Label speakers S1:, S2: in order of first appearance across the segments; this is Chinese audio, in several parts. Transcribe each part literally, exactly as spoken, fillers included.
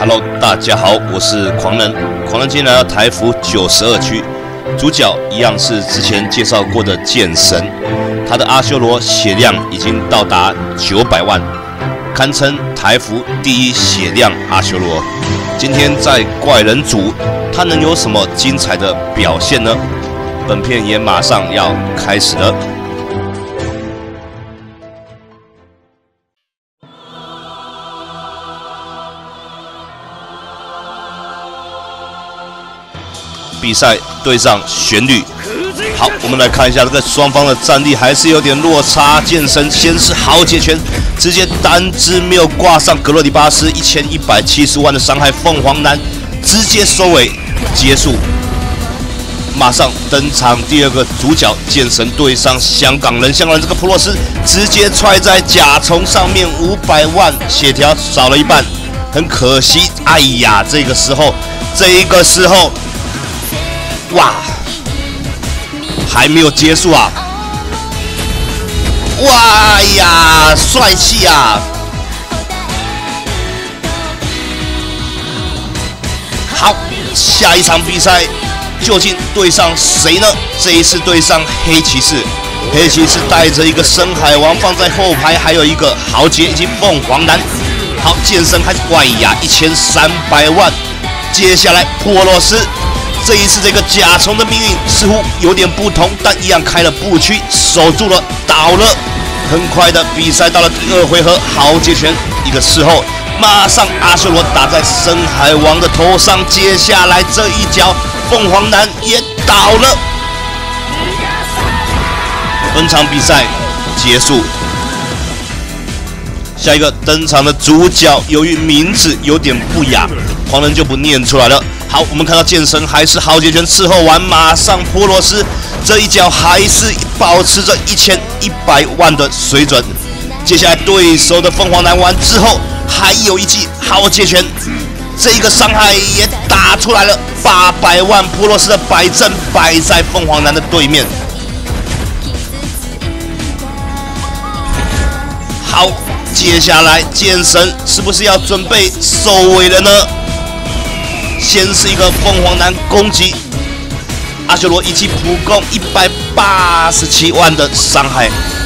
S1: Hello， 大家好，我是狂人。狂人今天来到台服九十二区，主角一样是之前介绍过的剑神，他的阿修罗血量已经到达九百万，堪称台服第一血量阿修罗。今天在怪人组，他能有什么精彩的表现呢？本片也马上要开始了。比赛对上旋律，好，我们来看一下这个双方的战力还是有点落差。剑神先是豪杰拳，直接单只没有挂上格洛里巴斯一千一百七十万的伤害，凤凰男直接收尾结束。马上登场第二个主角，剑神对上香港人，香港人这个普洛斯直接踹在甲虫上面，五百万血条少了一半，很可惜。哎呀，这个时候，这个时候。哇，还没有结束啊！哇呀，帅气啊！好，下一场比赛究竟对上谁呢？这一次对上黑骑士，黑骑士带着一个深海王放在后排，还有一个豪杰以及凤凰男。好，剑神还是哇呀，一千三百万。接下来普洛斯。这一次这个甲虫的命运似乎有点不同，但一样开了步区，守住了，倒了。很快的比赛到了第二回合，豪杰拳一个事后，马上阿修罗打在深海王的头上，接下来这一脚，凤凰男也倒了。本场比赛结束。下一个登场的主角，由于名字有点不雅，狂人就不念出来了。好，我们看到剑神还是豪杰拳伺候完，马上普洛斯这一脚还是保持着一千一百万的水准。接下来对手的凤凰男完之后，还有一记豪杰拳，这个伤害也打出来了，八百万普洛斯的摆阵摆在凤凰男的对面。好，接下来剑神是不是要准备收尾了呢？先是一个凤凰男攻击，阿修罗一记普攻，一百八十七万的伤害。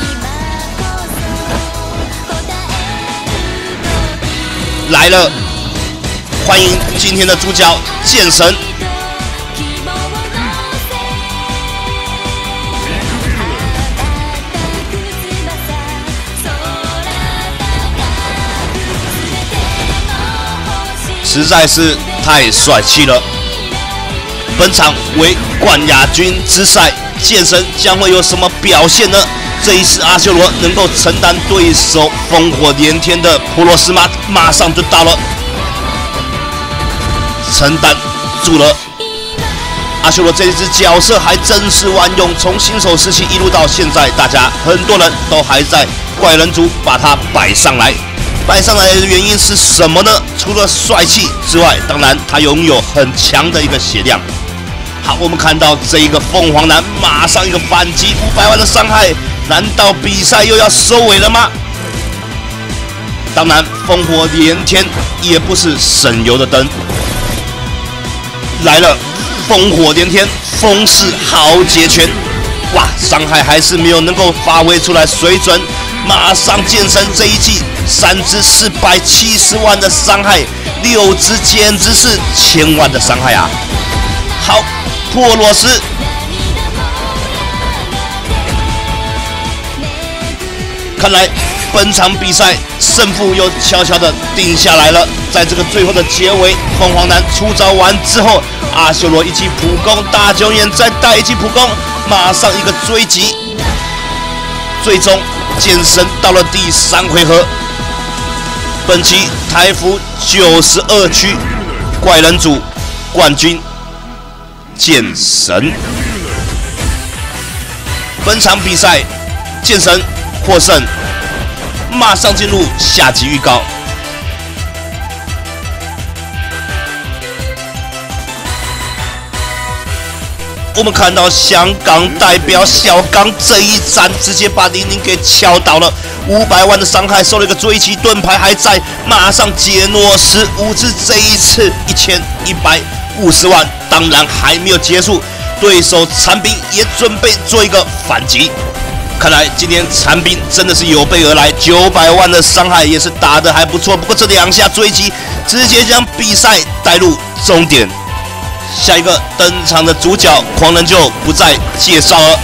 S1: 来了，欢迎今天的主角剑神。实在是太帅气了！本场为冠亚军之赛，剑神将会有什么表现呢？这一次阿修罗能够承担对手烽火连天的普洛斯吗？马上就到了，承担住了。阿修罗这一支角色还真是万用，从新手时期一路到现在，大家很多人都还在怪人组把它摆上来。摆上来的原因是什么呢？除了帅气之外，当然他拥有很强的一个血量。好，我们看到这一个凤凰男马上一个反击，五百万的伤害，难道比赛又要收尾了吗？当然，烽火连天也不是省油的灯。来了，烽火连天，风势豪杰拳，哇，伤害还是没有能够发挥出来水准。马上剑神这一记，三只四百七十万的伤害，六只简直是千万的伤害啊！好，普洛斯，看来本场比赛胜负又悄悄的定下来了。在这个最后的结尾，凤凰男出招完之后，阿修罗一记普攻，大九眼再带一记普攻，马上一个追击，最终。剑神到了第三回合，本期台服九十二区怪人组冠军剑神。本场比赛剑神获胜，马上进入下集预告。我们看到香港代表小刚这一战直接把玲玲给敲倒了， 五百万的伤害，收了一个追击盾牌还在，马上杰诺斯五次，这一次一千一百五十万，当然还没有结束，对手残兵也准备做一个反击。看来今天残兵真的是有备而来，九百万的伤害也是打得还不错。不过这两下追击直接将比赛带入终点。下一个登场的主角狂人就不再介绍了。